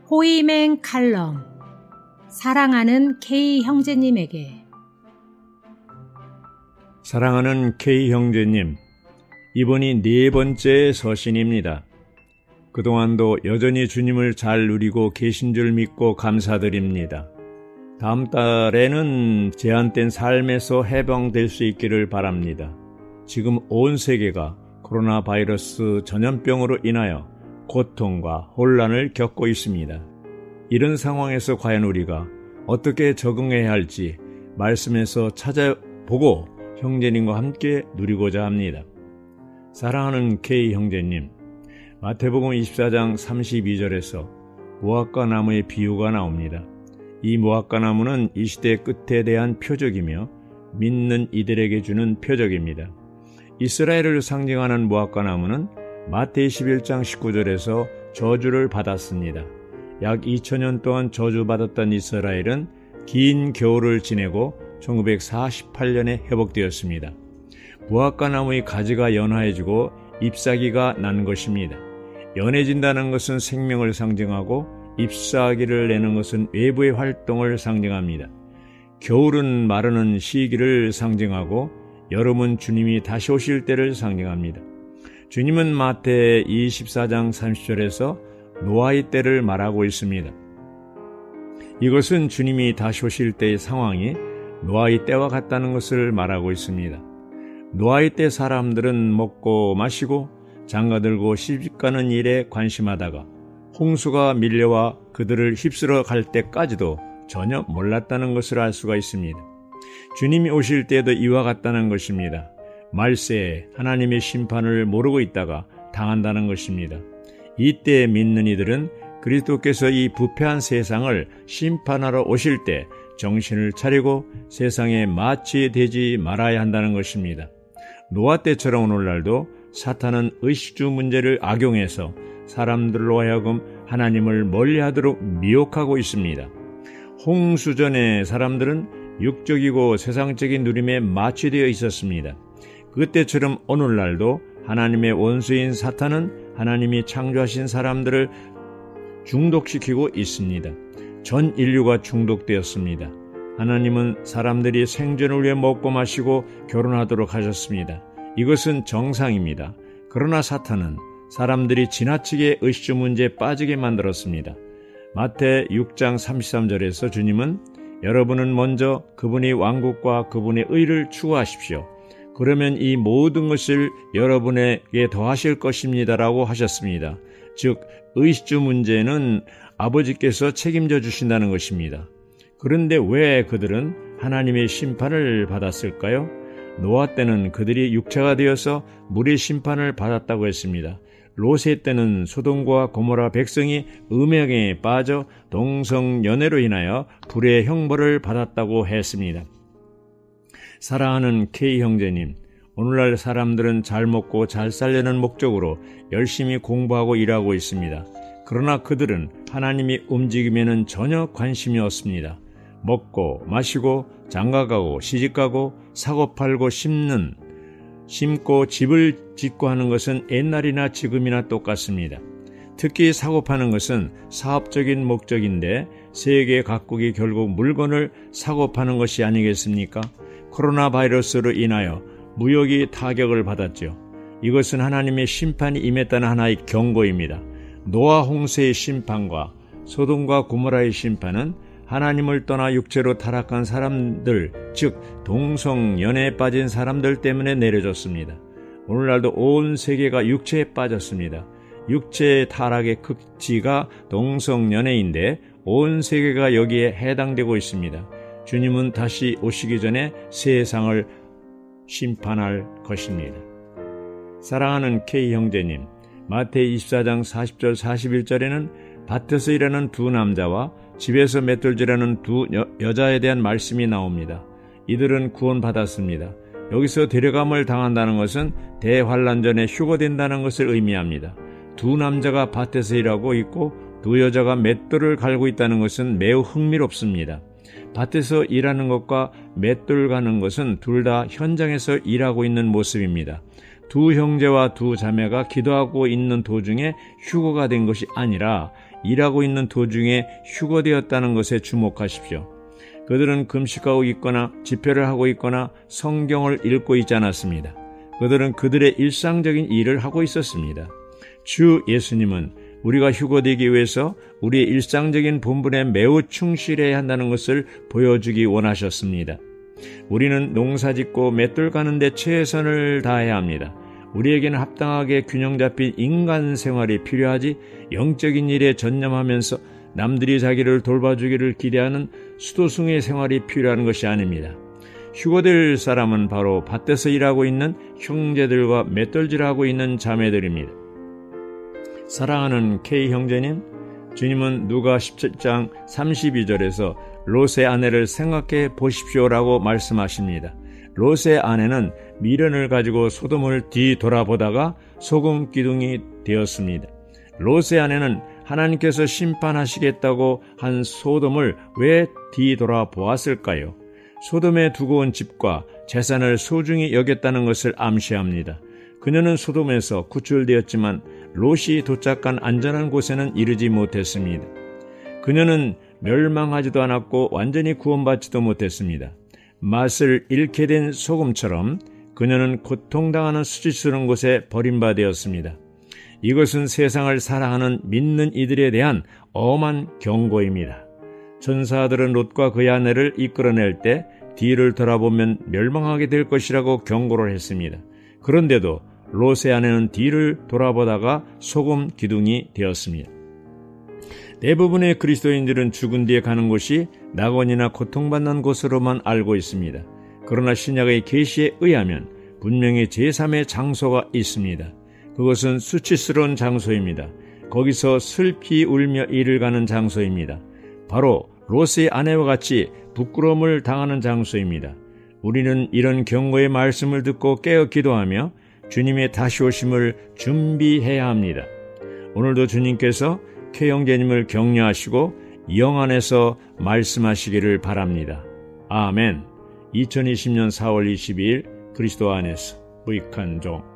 호이맹 칼럼 사랑하는 K 형제님에게. 사랑하는 K 형제님, 이번이 4번째 서신입니다. 그동안도 여전히 주님을 잘 누리고 계신 줄 믿고 감사드립니다. 다음 달에는 제한된 삶에서 해방될 수 있기를 바랍니다. 지금 온 세계가 코로나 바이러스 전염병으로 인하여 고통과 혼란을 겪고 있습니다. 이런 상황에서 과연 우리가 어떻게 적응해야 할지 말씀에서 찾아보고 형제님과 함께 누리고자 합니다. 사랑하는 K 형제님, 마태복음 24장 32절에서 무화과 나무의 비유가 나옵니다. 이 무화과 나무는 이 시대 끝에 대한 표적이며 믿는 이들에게 주는 표적입니다. 이스라엘을 상징하는 무화과 나무는 마태 21장 19절에서 저주를 받았습니다. 약 2000년 동안 저주받았던 이스라엘은 긴 겨울을 지내고 1948년에 회복되었습니다. 무화과 나무의 가지가 연화해지고 잎사귀가 난 것입니다. 연해진다는 것은 생명을 상징하고 잎사귀를 내는 것은 외부의 활동을 상징합니다. 겨울은 마르는 시기를 상징하고 여름은 주님이 다시 오실 때를 상징합니다. 주님은 마태 24장 30절에서 노아의 때를 말하고 있습니다. 이것은 주님이 다시 오실 때의 상황이 노아의 때와 같다는 것을 말하고 있습니다. 노아의 때 사람들은 먹고 마시고 장가들고 시집가는 일에 관심하다가 홍수가 밀려와 그들을 휩쓸어 갈 때까지도 전혀 몰랐다는 것을 알 수가 있습니다. 주님이 오실 때도 이와 같다는 것입니다. 말세에 하나님의 심판을 모르고 있다가 당한다는 것입니다. 이때 믿는 이들은 그리스도께서 이 부패한 세상을 심판하러 오실 때 정신을 차리고 세상에 마취되지 말아야 한다는 것입니다. 노아 때처럼 오늘날도 사탄은 의식주 문제를 악용해서 사람들로 하여금 하나님을 멀리하도록 미혹하고 있습니다. 홍수 전에 사람들은 육적이고 세상적인 누림에 마취되어 있었습니다. 그때처럼 오늘날도 하나님의 원수인 사탄은 하나님이 창조하신 사람들을 중독시키고 있습니다. 전 인류가 중독되었습니다. 하나님은 사람들이 생존을 위해 먹고 마시고 결혼하도록 하셨습니다. 이것은 정상입니다. 그러나 사탄은 사람들이 지나치게 의식주 문제에 빠지게 만들었습니다. 마태 6장 33절에서 주님은 여러분은 먼저 그분의 왕국과 그분의 의를 추구하십시오. 그러면 이 모든 것을 여러분에게 더하실 것입니다라고 하셨습니다. 즉 의식주 문제는 아버지께서 책임져 주신다는 것입니다. 그런데 왜 그들은 하나님의 심판을 받았을까요? 노아 때는 그들이 육체가 되어서 물의 심판을 받았다고 했습니다. 롯의 때는 소돔과 고모라 백성이 음행에 빠져 동성연애로 인하여 불의 형벌을 받았다고 했습니다. 사랑하는 K 형제님, 오늘날 사람들은 잘 먹고 잘 살려는 목적으로 열심히 공부하고 일하고 있습니다. 그러나 그들은 하나님이 움직임에는 전혀 관심이 없습니다. 먹고 마시고 장가가고 시집가고 사고 팔고 심고 집을 짓고 하는 것은 옛날이나 지금이나 똑같습니다. 특히 사고 파는 것은 사업적인 목적인데 세계 각국이 결국 물건을 사고 파는 것이 아니겠습니까? 코로나 바이러스로 인하여 무역이 타격을 받았죠. 이것은 하나님의 심판이 임했다는 하나의 경고입니다. 노아 홍수의 심판과 소돔과 고모라의 심판은 하나님을 떠나 육체로 타락한 사람들, 즉 동성연애에 빠진 사람들 때문에 내려졌습니다. 오늘날도 온 세계가 육체에 빠졌습니다. 육체의 타락의 극치가 동성연애인데 온 세계가 여기에 해당되고 있습니다. 주님은 다시 오시기 전에 세상을 심판할 것입니다. 사랑하는 K 형제님, 마태 24장 40절 41절에는 밭에서 일하는 두 남자와 집에서 맷돌질하는 두 여자에 대한 말씀이 나옵니다. 이들은 구원받았습니다. 여기서 데려감을 당한다는 것은 대환란 전에 휴거된다는 것을 의미합니다. 두 남자가 밭에서 일하고 있고 두 여자가 맷돌을 갈고 있다는 것은 매우 흥미롭습니다. 밭에서 일하는 것과 맷돌 가는 것은 둘 다 현장에서 일하고 있는 모습입니다. 두 형제와 두 자매가 기도하고 있는 도중에 휴거가 된 것이 아니라 일하고 있는 도중에 휴거되었다는 것에 주목하십시오. 그들은 금식하고 있거나 집회를 하고 있거나 성경을 읽고 있지 않았습니다. 그들은 그들의 일상적인 일을 하고 있었습니다. 주 예수님은 우리가 휴거되기 위해서 우리의 일상적인 본분에 매우 충실해야 한다는 것을 보여주기 원하셨습니다. 우리는 농사짓고 맷돌 가는데 최선을 다해야 합니다. 우리에게는 합당하게 균형 잡힌 인간 생활이 필요하지 영적인 일에 전념하면서 남들이 자기를 돌봐주기를 기대하는 수도승의 생활이 필요한 것이 아닙니다. 휴거될 사람은 바로 밭에서 일하고 있는 형제들과 맷돌질하고 있는 자매들입니다. 사랑하는 K 형제님, 주님은 누가 17장 32절에서 롯의 아내를 생각해 보십시오라고 말씀하십니다. 롯의 아내는 미련을 가지고 소돔을 뒤돌아보다가 소금 기둥이 되었습니다. 롯의 아내는 하나님께서 심판하시겠다고 한 소돔을 왜 뒤돌아보았을까요? 소돔에 두고 온 집과 재산을 소중히 여겼다는 것을 암시합니다. 그녀는 소돔에서 구출되었지만 롯이 도착한 안전한 곳에는 이르지 못했습니다. 그녀는 멸망하지도 않았고 완전히 구원받지도 못했습니다. 맛을 잃게 된 소금처럼 그녀는 고통당하는 수치스러운 곳에 버림받았습니다. 이것은 세상을 사랑하는 믿는 이들에 대한 엄한 경고입니다. 천사들은 롯과 그의 아내를 이끌어낼 때 뒤를 돌아보면 멸망하게 될 것이라고 경고를 했습니다. 그런데도 롯의 아내는 뒤를 돌아보다가 소금 기둥이 되었습니다. 대부분의 그리스도인들은 죽은 뒤에 가는 곳이 낙원이나 고통받는 곳으로만 알고 있습니다. 그러나 신약의 계시에 의하면 분명히 제3의 장소가 있습니다. 그것은 수치스러운 장소입니다. 거기서 슬피 울며 이를 가는 장소입니다. 바로 롯의 아내와 같이 부끄러움을 당하는 장소입니다. 우리는 이런 경고의 말씀을 듣고 깨어 기도하며 주님의 다시 오심을 준비해야 합니다. 오늘도 주님께서 K 형제님을 격려하시고 영 안에서 말씀하시기를 바랍니다. 아멘. 2020년 4월 22일 그리스도 안에서 무익한 종